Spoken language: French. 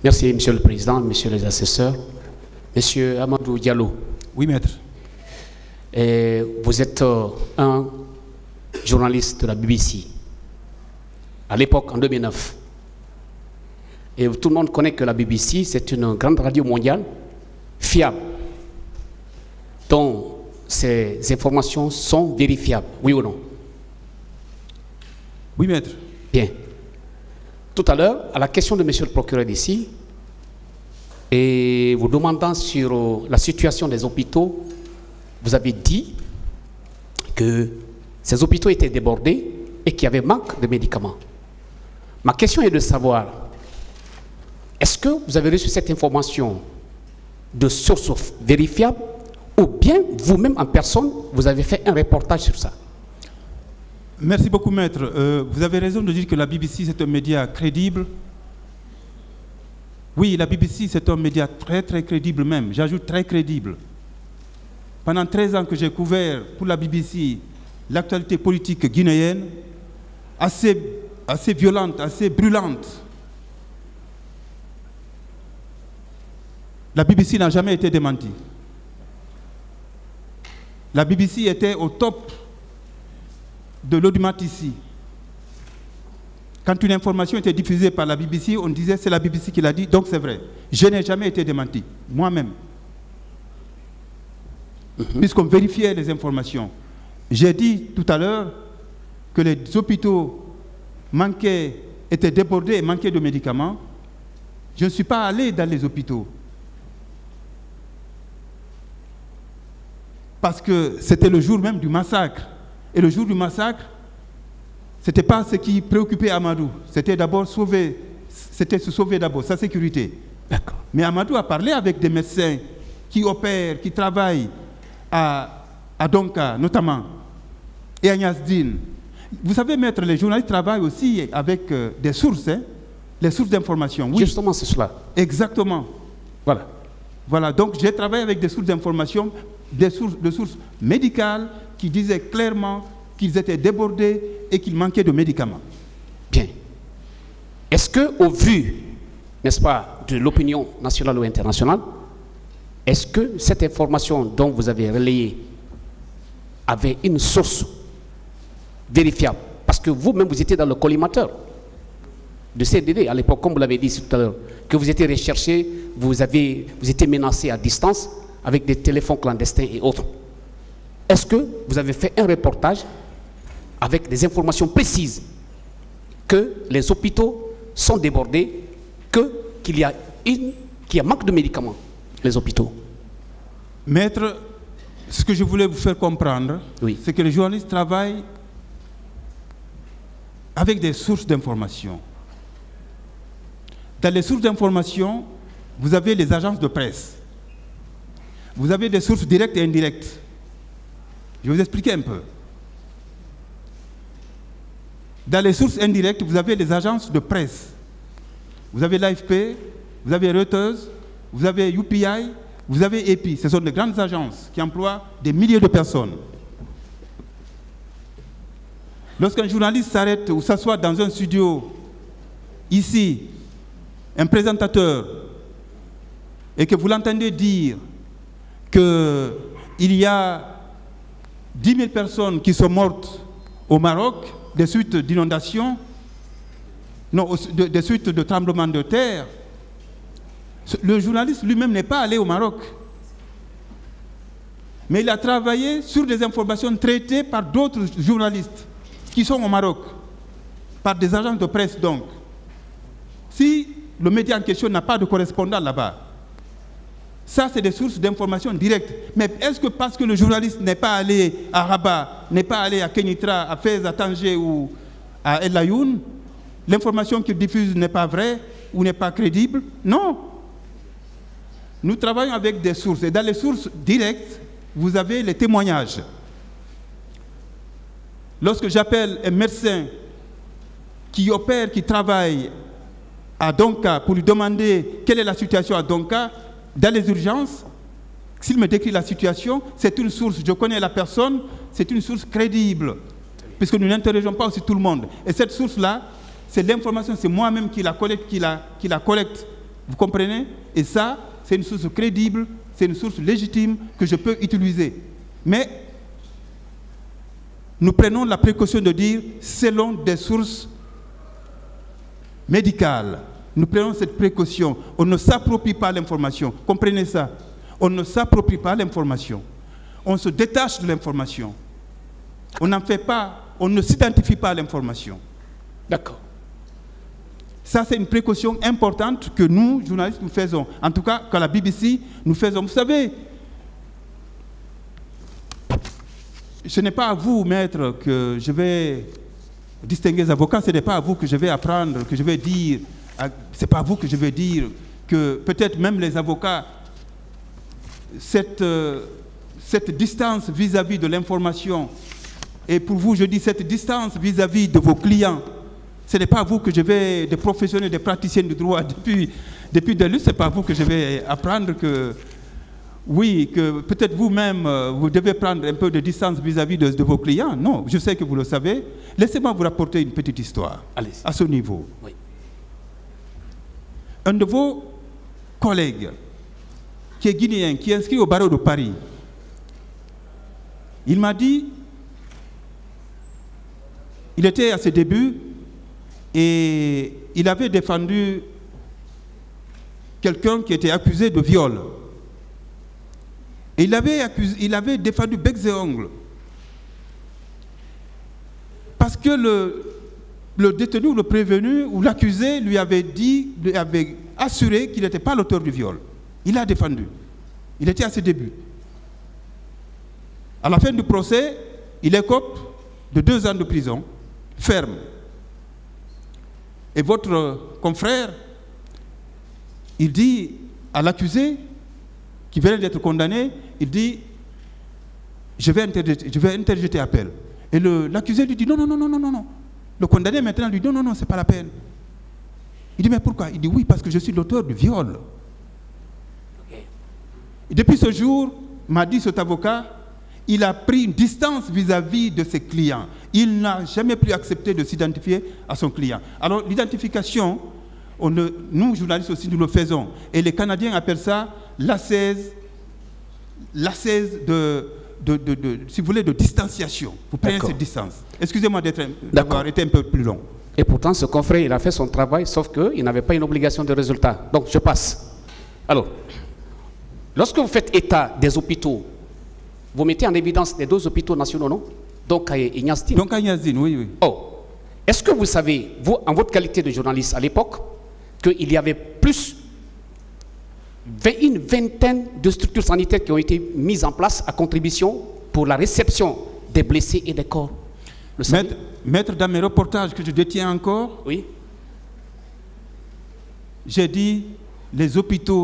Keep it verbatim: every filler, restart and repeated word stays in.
Merci, Monsieur le Président, Messieurs les assesseurs. Monsieur Amadou Diallo. Oui, maître. Et vous êtes euh, un journaliste de la B B C, à l'époque, en deux mille neuf. Et tout le monde connaît que la B B C, c'est une grande radio mondiale, fiable, dont ces informations sont vérifiables, oui ou non? Oui, maître. Bien. Tout à l'heure, à la question de monsieur le procureur d'ici, et vous demandant sur la situation des hôpitaux, vous avez dit que ces hôpitaux étaient débordés et qu'il y avait manque de médicaments. Ma question est de savoir, est-ce que vous avez reçu cette information de sources vérifiables ou bien vous-même en personne, vous avez fait un reportage sur ça? Merci beaucoup, maître. Euh, vous avez raison de dire que la B B C, c'est un média crédible. Oui, la B B C, c'est un média très, très crédible même. J'ajoute très crédible. Pendant treize ans que j'ai couvert pour la B B C l'actualité politique guinéenne, assez, assez violente, assez brûlante. La B B C n'a jamais été démentie. La B B C était au top de l'audimat ici. Quand une information était diffusée par la B B C, on disait c'est la B B C qui l'a dit, donc c'est vrai. Je n'ai jamais été démenti, moi-même. Mm-hmm. Puisqu'on vérifiait les informations. J'ai dit tout à l'heure que les hôpitaux manquaient, étaient débordés et manquaient de médicaments. Je ne suis pas allé dans les hôpitaux. Parce que c'était le jour même du massacre. Et le jour du massacre, ce n'était pas ce qui préoccupait Amadou. C'était d'abord sauver, c'était se sauver d'abord, sa sécurité. D'accord. Mais Amadou a parlé avec des médecins qui opèrent, qui travaillent à, à Donka, notamment, et à Niasdine. Vous savez, maître, les journalistes travaillent aussi avec euh, des sources, hein, les sources d'information. Oui. Justement, c'est cela. Exactement. Voilà. Voilà, donc j'ai travaillé avec des sources d'information, des sources, des sources médicales qui disaient clairement qu'ils étaient débordés et qu'il manquait de médicaments. Bien. Est-ce que, au vu, n'est-ce pas, de l'opinion nationale ou internationale, est-ce que cette information dont vous avez relayé avait une source vérifiable? Parce que vous-même, vous étiez dans le collimateur de C D D à l'époque, comme vous l'avez dit tout à l'heure, que vous étiez recherché, vous, avez, vous étiez menacé à distance avec des téléphones clandestins et autres. Est-ce que vous avez fait un reportage avec des informations précises que les hôpitaux sont débordés, que, qu'il y a une, qu'il y a manque de médicaments, les hôpitaux? Maître, ce que je voulais vous faire comprendre, oui, c'est que les journalistes travaillent avec des sources d'information. Dans les sources d'information, vous avez les agences de presse. Vous avez des sources directes et indirectes. Je vais vous expliquer un peu. Dans les sources indirectes, vous avez les agences de presse. Vous avez l'A F P, vous avez Reuters, vous avez U P I, vous avez E P I. Ce sont de grandes agences qui emploient des milliers de personnes. Lorsqu'un journaliste s'arrête ou s'assoit dans un studio, ici, un présentateur, et que vous l'entendez dire qu'il y a dix mille personnes qui sont mortes au Maroc des suites d'inondations, non, des suites de tremblements de terre, le journaliste lui-même n'est pas allé au Maroc. Mais il a travaillé sur des informations traitées par d'autres journalistes qui sont au Maroc, par des agences de presse donc. Si le média en question n'a pas de correspondant là-bas, ça c'est des sources d'informations directes. Mais est-ce que parce que le journaliste n'est pas allé à Rabat, n'est pas allé à Kenitra, à Fès, à Tanger ou à El Ayoun, l'information qu'il diffuse n'est pas vraie ou n'est pas crédible? Non. Nous travaillons avec des sources. Et dans les sources directes, vous avez les témoignages. Lorsque j'appelle un médecin qui opère, qui travaille à Donka pour lui demander quelle est la situation à Donka, dans les urgences, s'il me décrit la situation, c'est une source, je connais la personne, c'est une source crédible, puisque nous n'interrogeons pas aussi tout le monde. Et cette source-là, c'est l'information, c'est moi-même qui la collecte, qui la, qui la collecte Vous comprenez? Et ça, c'est une source crédible, c'est une source légitime que je peux utiliser. Mais nous prenons la précaution de dire selon des sources médicales. Nous prenons cette précaution. On ne s'approprie pas l'information. Comprenez ça. On ne s'approprie pas l'information. On se détache de l'information. On n'en fait pas, on ne s'identifie pas à l'information. D'accord. Ça, c'est une précaution importante que nous, journalistes, nous faisons. En tout cas, qu'à la B B C, nous faisons. Vous savez, ce n'est pas à vous, maître, que je vais distinguer les avocats. Ce n'est pas à vous que je vais apprendre, que je vais dire. Ce n'est pas à vous que je vais dire que peut-être même les avocats, cette, euh, cette distance vis-à-vis de l'information, et pour vous, je dis cette distance vis-à-vis de vos clients, ce n'est pas à vous que je vais, des professionnels, des praticiens du droit, depuis, depuis des lustres, ce n'est pas à vous que je vais apprendre que, oui, que peut-être vous-même, vous devez prendre un peu de distance vis-à-vis de, de vos clients. Non, je sais que vous le savez. Laissez-moi vous rapporter une petite histoire à ce niveau. Oui. Un de vos collègues, qui est guinéen, qui est inscrit au barreau de Paris, il m'a dit, il était à ses débuts, et il avait défendu quelqu'un qui était accusé de viol. Et il avait, accusé, il avait défendu becs et ongles. Parce que le, le détenu, ou le prévenu, ou l'accusé lui avait dit, lui avait assuré qu'il n'était pas l'auteur du viol. Il a défendu. Il était à ses débuts. À la fin du procès, il écope de deux ans de prison ferme. Et votre confrère, il dit à l'accusé, qui vient d'être condamné, il dit, je vais interjeter, je vais interjeter appel. Et l'accusé lui dit, non, non, non, non, non, non. Le condamné maintenant lui dit, non, non, non, c'est pas la peine. Il dit, mais pourquoi? Il dit, oui, parce que je suis l'auteur du viol. Okay. Et depuis ce jour, m'a dit cet avocat, il a pris une distance vis-à-vis de ses clients. Il n'a jamais plus accepté de s'identifier à son client. Alors, l'identification, nous, journalistes aussi, nous le faisons. Et les Canadiens appellent ça l'assaise, l'assaise de, de, de, de, si vous voulez, de distanciation. Vous prenez cette distance. Excusez-moi d'avoir été un peu plus long. Et pourtant, ce confrère, il a fait son travail, sauf qu'il n'avait pas une obligation de résultat. Donc, je passe. Alors, lorsque vous faites état des hôpitaux, vous mettez en évidence les deux hôpitaux nationaux, non? Donc à Ignazdine. Donc à Ignazdine, oui, oui. Oh, est-ce que vous savez, vous, en votre qualité de journaliste à l'époque, qu'il y avait plus d'une vingtaine de structures sanitaires qui ont été mises en place à contribution pour la réception des blessés et des corps? Le maître, maître, dans mes reportages que je détiens encore, oui, j'ai dit les hôpitaux